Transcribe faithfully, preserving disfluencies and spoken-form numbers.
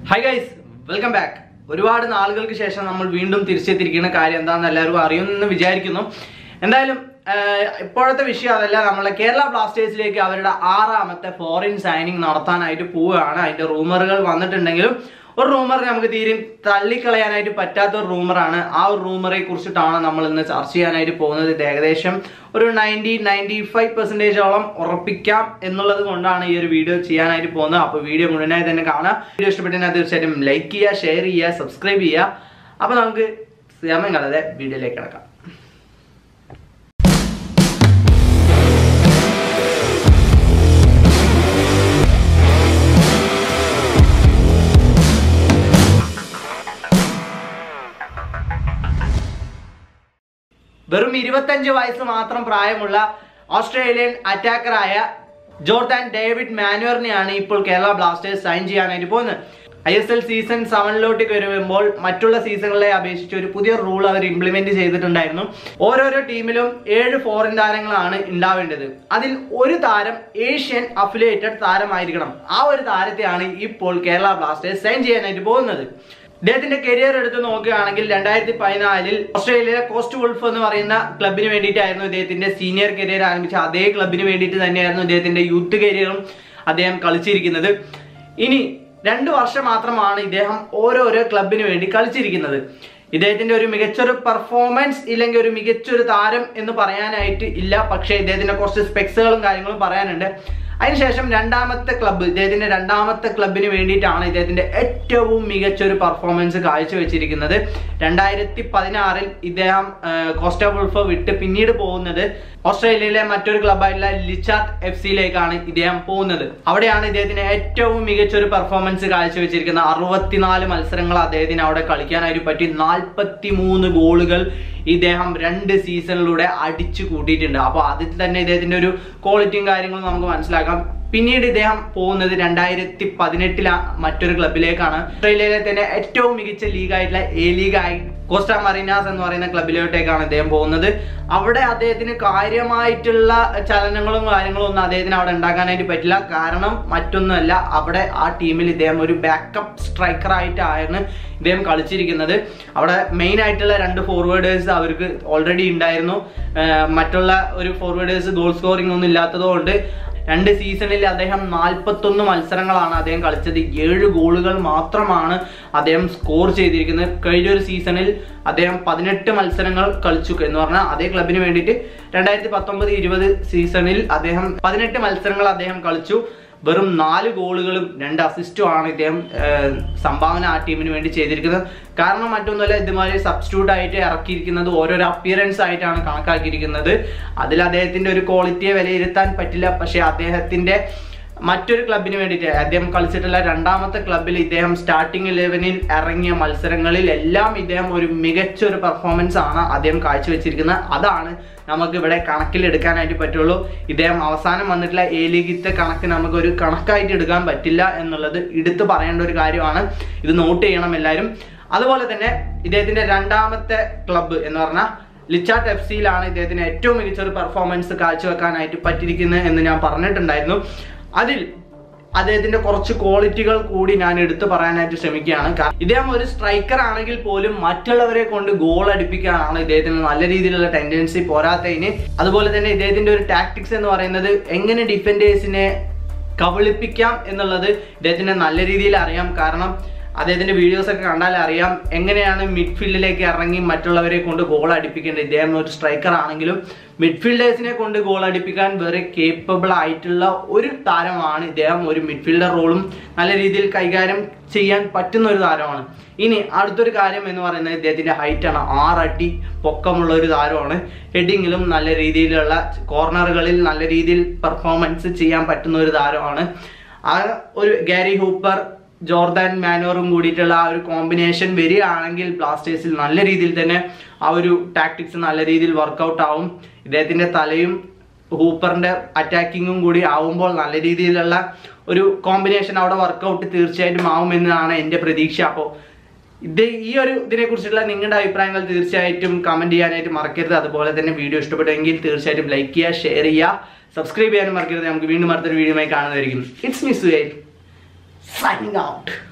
Hi guys, welcome back. ഒരുപാട് നാളുകൾക്ക് ശേഷം നമ്മൾ വീണ്ടും തിരിച്ചെത്തിയിരിക്കുന്ന കാര്യം എന്താണെന്ന് എല്ലാവരും അറിയുമെന്ന് വിചാരിക്കുന്നു. എന്തായാലും ഇപ്പോഴത്തെ വിഷയം അതല്ല, നമ്മളെ കേരള ബ്ലാസ്റ്റേഴ്സിലേക്ക് അവരുടെ ആറാമത്തെ ഫോറിൻ സൈനിങ് നടത്താനായിട്ട് പോവുകയാണ്. അതിന്റെ റൂമറുകൾ വന്നിട്ടുണ്ടെങ്കിലും ഒരു റൂമർ നമുക്ക് തീരെ തള്ളിക്കളയാനായിട്ട് പറ്റാത്ത ഒരു റൂമറാണ്. ആ ഒരു റൂമറെ കുറിച്ചിട്ടാണ് നമ്മൾ ഇന്ന് ചർച്ച ചെയ്യാനായിട്ട് പോകുന്നത്. ഇത് ഏകദേശം ഒരു നയൻറ്റി നയൻറ്റി ഫൈവ് പെർസെൻറ്റേജോളം ഉറപ്പിക്കാം എന്നുള്ളത് കൊണ്ടാണ് ഈ ഒരു വീഡിയോ ചെയ്യാനായിട്ട് പോകുന്നത്. അപ്പോൾ വീഡിയോ മുഴുവനായി തന്നെ കാണാം. വീഡിയോ ഇഷ്ടപ്പെട്ടെങ്കിൽ തീർച്ചയായിട്ടും ലൈക്ക് ചെയ്യുക, ഷെയർ ചെയ്യുക, സബ്സ്ക്രൈബ് ചെയ്യുക. അപ്പോൾ നമുക്ക് സമയം കളയാതെ വീഡിയോയിലേക്ക് കിടക്കാം. വെറും ഇരുപത്തഞ്ച് വയസ്സ് മാത്രം പ്രായമുള്ള ഓസ്ട്രേലിയൻ അറ്റാക്കറായ ജോർദാൻ ഡേവിഡ് മാനുവറിനെയാണ് ഇപ്പോൾ കേരള ബ്ലാസ്റ്റേഴ്സ് സൈൻ ചെയ്യാനായിട്ട് പോകുന്നത്. ഐ എസ് എൽ സീസൺ സെവനിലോട്ട് വരുമ്പോൾ മറ്റുള്ള സീസണുകളെ അപേക്ഷിച്ച് ഒരു പുതിയ റൂൾ അവർ ഇംപ്ലിമെന്റ് ചെയ്തിട്ടുണ്ടായിരുന്നു. ഓരോരോ ടീമിലും ഏഴ് ഫോറിൻ താരങ്ങളാണ് ഉണ്ടാവേണ്ടത്. അതിൽ ഒരു താരം ഏഷ്യൻ അഫിലിയേറ്റഡ് താരമായിരിക്കണം. ആ ഒരു താരത്തെയാണ് ഇപ്പോൾ കേരള ബ്ലാസ്റ്റേഴ്സ് സൈൻ ചെയ്യാനായിട്ട് പോകുന്നത്. ഇദ്ദേഹത്തിന്റെ കരിയർ എടുത്ത് നോക്കുകയാണെങ്കിൽ രണ്ടായിരത്തി പതിനാലിൽ ഓസ്ട്രേലിയയിലെ കോസ്റ്റ് വുൾഫ് എന്ന് പറയുന്ന ക്ലബിന് വേണ്ടിയിട്ടായിരുന്നു ഇദ്ദേഹത്തിന്റെ സീനിയർ കരിയർ ആരംഭിച്ച അതേ ക്ലബിന് വേണ്ടിയിട്ട് തന്നെയായിരുന്നു ഇദ്ദേഹത്തിന്റെ യൂത്ത് കരിയറും അദ്ദേഹം കളിച്ചിരിക്കുന്നത്. ഇനി രണ്ടു വർഷം മാത്രമാണ് ഇദ്ദേഹം ഓരോരോ ക്ലബിന് വേണ്ടി കളിച്ചിരിക്കുന്നത്. ഇദ്ദേഹത്തിന്റെ ഒരു മികച്ചൊരു പെർഫോമൻസ് ഇല്ലെങ്കിൽ ഒരു മികച്ചൊരു താരം എന്ന് പറയാനായിട്ട് ഇല്ല. പക്ഷേ ഇദ്ദേഹത്തിന്റെ കുറച്ച് സ്പെക്സുകളും കാര്യങ്ങളും പറയാനുണ്ട്. അതിനുശേഷം രണ്ടാമത്തെ ക്ലബ്ബ് ഇദ്ദേഹത്തിന്റെ രണ്ടാമത്തെ ക്ലബിന് വേണ്ടിയിട്ടാണ് ഇദ്ദേഹത്തിന്റെ ഏറ്റവും മികച്ചൊരു പെർഫോമൻസ് കാഴ്ചവെച്ചിരിക്കുന്നത്. രണ്ടായിരത്തി പതിനാറിൽ ഇദ്ദേഹം കോസ്റ്റ വുൾഫ് വിട്ട് പിന്നീട് പോകുന്നത് ഓസ്ട്രേലിയയിലെ മറ്റൊരു ക്ലബ്ബായിട്ടുള്ള ലിച്ചാർട്ട് എഫ് സിയിലേക്കാണ് ഇദ്ദേഹം പോകുന്നത്. അവിടെയാണ് ഇദ്ദേഹത്തിന് ഏറ്റവും മികച്ചൊരു പെർഫോമൻസ് കാഴ്ചവെച്ചിരിക്കുന്നത്. അറുപത്തിനാല് മത്സരങ്ങൾ അദ്ദേഹത്തിന് അവിടെ കളിക്കാനായിട്ട് പറ്റി. നാൽപ്പത്തി മൂന്ന് ഗോളുകൾ ഇദ്ദേഹം രണ്ട് സീസണിലൂടെ അടിച്ചു കൂട്ടിയിട്ടുണ്ട്. അപ്പോൾ അതിൽ തന്നെ ഇദ്ദേഹത്തിന്റെ ഒരു ക്വാളിറ്റിയും കാര്യങ്ങളും നമുക്ക് മനസ്സിലാക്കാം. പിന്നീട് ഇദ്ദേഹം പോകുന്നത് രണ്ടായിരത്തി പതിനെട്ടില മറ്റൊരു ക്ലബിലേക്കാണ്. ഓസ്ട്രേലിയയിലെ തന്നെ ഏറ്റവും മികച്ച ലീഗായിട്ടുള്ള എ ലീഗായി കോസ്റ്റ മറീനാസ് എന്ന് പറയുന്ന ക്ലബിലോട്ടേക്കാണ് അദ്ദേഹം പോകുന്നത്. അവിടെ അദ്ദേഹത്തിന് കാര്യമായിട്ടുള്ള ചലനങ്ങളും കാര്യങ്ങളും ഒന്നും അദ്ദേഹത്തിന് അവിടെ ഉണ്ടാക്കാനായിട്ട് പറ്റില്ല. കാരണം മറ്റൊന്നുമല്ല, അവിടെ ആ ടീമിൽ ഇദ്ദേഹം ഒരു ബാക്കപ്പ് സ്ട്രൈക്കർ ആയിട്ടായിരുന്നു ഇദ്ദേഹം കളിച്ചിരിക്കുന്നത്. അവിടെ മെയിൻ ആയിട്ടുള്ള രണ്ട് ഫോർവേഡേഴ്സ് അവർക്ക് ഓൾറെഡി ഉണ്ടായിരുന്നു. മറ്റുള്ള ഒരു ഫോർവേഡേഴ്സ് ഗോൾ സ്കോറിംഗ് ഒന്നും ഇല്ലാത്തതുകൊണ്ട് രണ്ട് സീസണിൽ അദ്ദേഹം നാൽപ്പത്തൊന്ന് മത്സരങ്ങളാണ് അദ്ദേഹം കളിച്ചത്. ഏഴ് ഗോളുകൾ മാത്രമാണ് അദ്ദേഹം സ്കോർ ചെയ്തിരിക്കുന്നത്. കഴിഞ്ഞൊരു സീസണിൽ അദ്ദേഹം പതിനെട്ട് മത്സരങ്ങൾ കളിച്ചു എന്ന് പറഞ്ഞാൽ അതേ ക്ലബിന് വേണ്ടിയിട്ട് രണ്ടായിരത്തി പത്തൊമ്പത് ഇരുപത് സീസണിൽ അദ്ദേഹം പതിനെട്ട് മത്സരങ്ങൾ അദ്ദേഹം കളിച്ചു. വെറും നാല് ഗോളുകളും രണ്ട് അസിസ്റ്റും ആണ് ഇദ്ദേഹം സംഭാവന ആ ടീമിന് വേണ്ടി ചെയ്തിരിക്കുന്നത്. കാരണം മറ്റൊന്നുമല്ല, ഇതുമാതിരി സബ്സ്റ്റിറ്റ്യൂട്ട് ആയിട്ട് ഇറക്കിയിരിക്കുന്നത് ഓരോരോ അപ്പിയറൻസ് ആയിട്ടാണ് കണക്കാക്കിയിരിക്കുന്നത്. അതിൽ അദ്ദേഹത്തിന്റെ ഒരു ക്വാളിറ്റിയെ വിലയിരുത്താൻ പറ്റില്ല. പക്ഷെ അദ്ദേഹത്തിന്റെ മറ്റൊരു ക്ലബിന് വേണ്ടിയിട്ട് അദ്ദേഹം കളിച്ചിട്ടുള്ള രണ്ടാമത്തെ ക്ലബിൽ ഇദ്ദേഹം സ്റ്റാർട്ടിംഗ് ഇലവനിൽ ഇറങ്ങിയ മത്സരങ്ങളിൽ എല്ലാം ഇദ്ദേഹം ഒരു മികച്ച ഒരു പെർഫോമൻസ് ആണ് അദ്ദേഹം കാഴ്ചവെച്ചിരിക്കുന്നത്. അതാണ് നമുക്ക് ഇവിടെ കണക്കിലെടുക്കാനായിട്ട് പറ്റുള്ളൂ. ഇദ്ദേഹം അവസാനം വന്നിട്ടുള്ള എ ലീഗിത്തെ കണക്ക് നമുക്ക് ഒരു കണക്കായിട്ട് എടുക്കാൻ പറ്റില്ല എന്നുള്ളത് എടുത്തു പറയേണ്ട ഒരു കാര്യമാണ്. ഇത് നോട്ട് ചെയ്യണം എല്ലാവരും. അതുപോലെ തന്നെ ഇദ്ദേഹത്തിന്റെ രണ്ടാമത്തെ ക്ലബ്ബ് എന്ന് പറഞ്ഞാൽ ലിച്ചാർട്ട് എഫ് സിയിലാണ് ഇദ്ദേഹത്തിന് ഏറ്റവും മികച്ച ഒരു പെർഫോമൻസ് കാഴ്ചവെക്കാനായിട്ട് പറ്റിയിരിക്കുന്നത് എന്ന് ഞാൻ പറഞ്ഞിട്ടുണ്ടായിരുന്നു. അതിൽ അദ്ദേഹത്തിന്റെ കുറച്ച് ക്വാളിറ്റികൾ കൂടി ഞാൻ എടുത്തു പറയാനായിട്ട് ശ്രമിക്കുകയാണ്. ഇദ്ദേഹം ഒരു സ്ട്രൈക്കർ ആണെങ്കിൽ പോലും മറ്റുള്ളവരെ കൊണ്ട് ഗോൾ അടിപ്പിക്കാനാണ് ഇദ്ദേഹത്തിന് നല്ല രീതിയിലുള്ള ടെൻഡൻസി. പോരാത്തതിന് അതുപോലെ തന്നെ ഇദ്ദേഹത്തിന്റെ ഒരു ടാക്ടിക്സ് എന്ന് പറയുന്നത് എങ്ങനെ ഡിഫൻഡേഴ്സിനെ കബളിപ്പിക്കാം എന്നുള്ളത് ഇദ്ദേഹത്തിന് നല്ല രീതിയിൽ അറിയാം. കാരണം അദ്ദേഹത്തിന്റെ വീഡിയോസ് ഒക്കെ കണ്ടാൽ അറിയാം എങ്ങനെയാണ് മിഡ്ഫീൽഡിലേക്ക് ഇറങ്ങി മറ്റുള്ളവരെ കൊണ്ട് ഗോൾ അടിപ്പിക്കേണ്ടത്. ഇദ്ദേഹം ഒരു സ്ട്രൈക്കർ ആണെങ്കിലും മിഡ്ഫീൽഡേഴ്സിനെ കൊണ്ട് ഗോൾ അടിപ്പിക്കാൻ വേറെ കേപ്പബിൾ ആയിട്ടുള്ള ഒരു താരമാണ് ഇദ്ദേഹം. ഒരു മിഡ്ഫീൽഡർ റോളും നല്ല രീതിയിൽ കൈകാര്യം ചെയ്യാൻ പറ്റുന്ന ഒരു താരമാണ്. ഇനി അടുത്തൊരു കാര്യം എന്ന് പറയുന്നത് ഇദ്ദേഹത്തിന്റെ ഹൈറ്റ് ആണ്. ആറടി പൊക്കമുള്ള ഒരു താരമാണ്. ഹെഡിങ്ങിലും നല്ല രീതിയിലുള്ള കോർണറുകളിൽ നല്ല രീതിയിൽ പെർഫോമൻസ് ചെയ്യാൻ പറ്റുന്ന ഒരു താരമാണ്. ആ ഒരു ഗാരി ഹൂപ്പർ ജോർദാൻ മാനുവറും കൂടിയിട്ടുള്ള ആ ഒരു കോമ്പിനേഷൻ വരികയാണെങ്കിൽ ബ്ലാസ്റ്റേഴ്സിൽ നല്ല രീതിയിൽ തന്നെ ആ ഒരു ടാക്ടിക്സ് നല്ല രീതിയിൽ വർക്കൗട്ട് ആവും. ഇദ്ദേഹത്തിന്റെ തലയും ഹൂപ്പറിന്റെ അറ്റാക്കിങ്ങും കൂടി ആവുമ്പോൾ നല്ല രീതിയിലുള്ള ഒരു കോമ്പിനേഷൻ അവിടെ വർക്കൗട്ട് തീർച്ചയായിട്ടും ആവുമെന്നാണ് എൻ്റെ പ്രതീക്ഷ. അപ്പോൾ ഇത് ഈ ഒരു ഇതിനെക്കുറിച്ചുള്ള നിങ്ങളുടെ അഭിപ്രായങ്ങൾ തീർച്ചയായിട്ടും കമൻറ്റ് ചെയ്യാനായിട്ട് മറക്കരുത്. അതുപോലെ തന്നെ വീഡിയോ ഇഷ്ടപ്പെട്ടെങ്കിൽ തീർച്ചയായിട്ടും ലൈക്ക് ചെയ്യുക, ഷെയർ ചെയ്യുക, സബ്സ്ക്രൈബ് ചെയ്യാനും മറക്കരുത്. നമുക്ക് വീണ്ടും അടുത്തൊരു വീഡിയോയുമായി കാണുന്നതായിരിക്കും. It's me Suhail signing out.